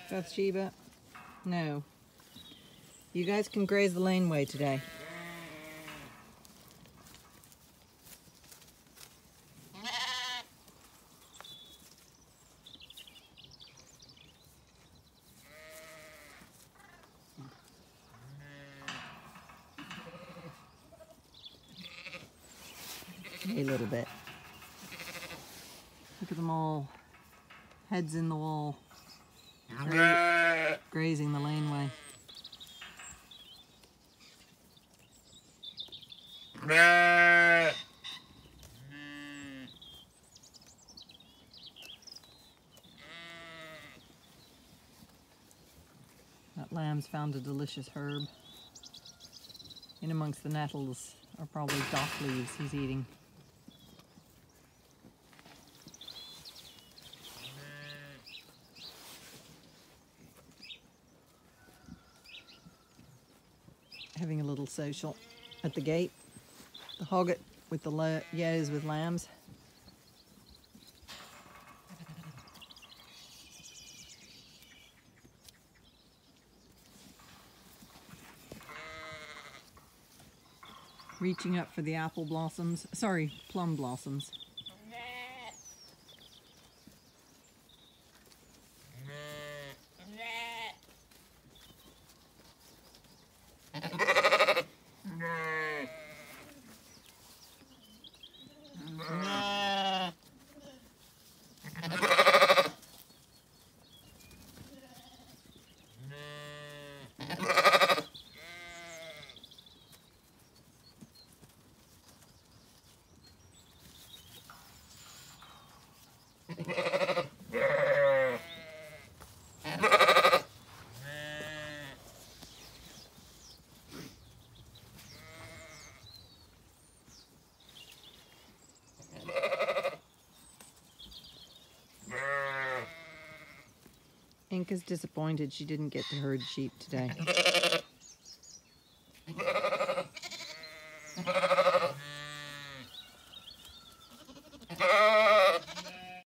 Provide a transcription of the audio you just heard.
Bathsheba, no. You guys can graze the laneway today. A little bit. Look at them all, heads in the wall, grazing the laneway. That lamb's found a delicious herb. In amongst the nettles are probably dock leaves he's eating. Having a little social at the gate. The hogget with the ewes with lambs. Reaching up for the apple blossoms, sorry, plum blossoms. Inca's disappointed she didn't get to herd sheep today.